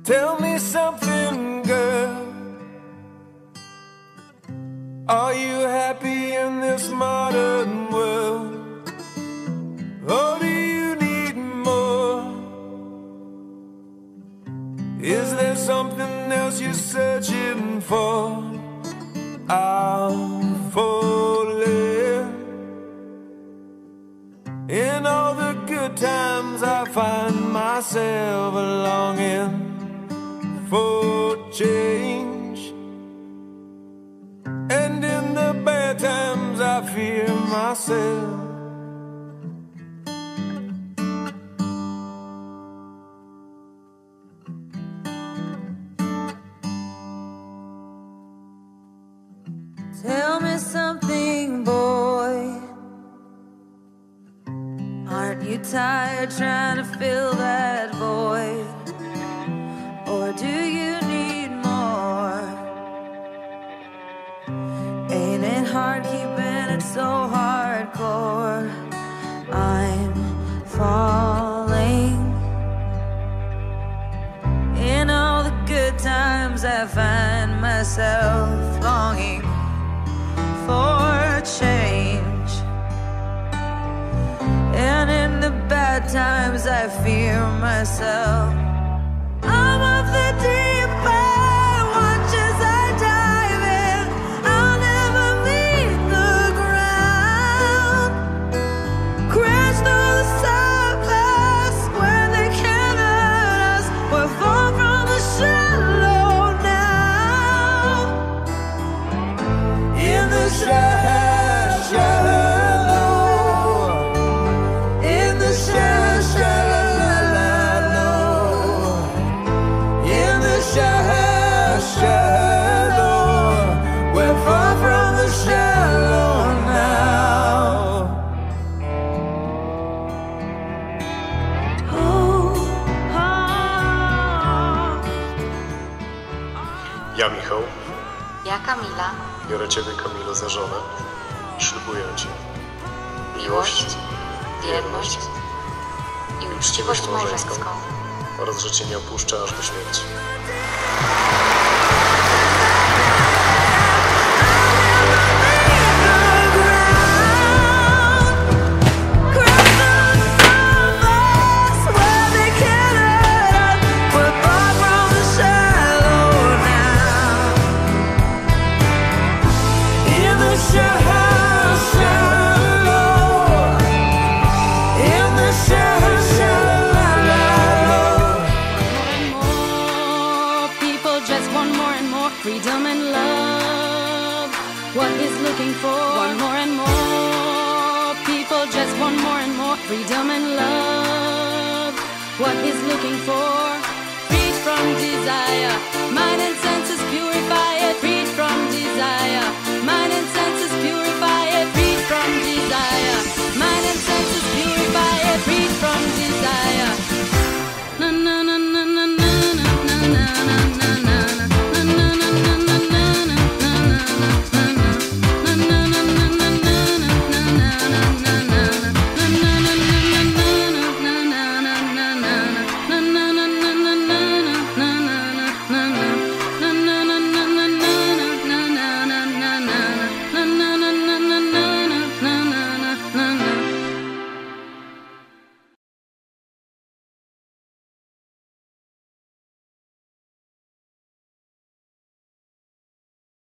Tell me something, girl. Are you happy in this modern world? Or do you need more? Is there something else you're searching for? I'm falling. In all the good times I find myself longing for change, and in the bad times I fear myself. Tell me something, boy. Aren't you tired trying to fill that void? Or do you need more? Ain't it hard keeping it so hardcore? I'm falling. In all the good times I find myself longing for change, and in the bad times I fear myself. I'm of the deep end, watch as I dive in. I'll never meet the ground. Crash through the surface where they can't hurt us. We're far from the shallow now. In the Ja, Michał, Ja, Kamila, biorę Ciebie, Kamilo, za żonę i ślubuję Ci miłość, wierność i uczciwość małżeńską. oraz, że Cię nie opuszczę aż do śmierci. Freedom and love, what he's looking for. Want more and more. People just want more and more. Freedom and love, what he's looking for.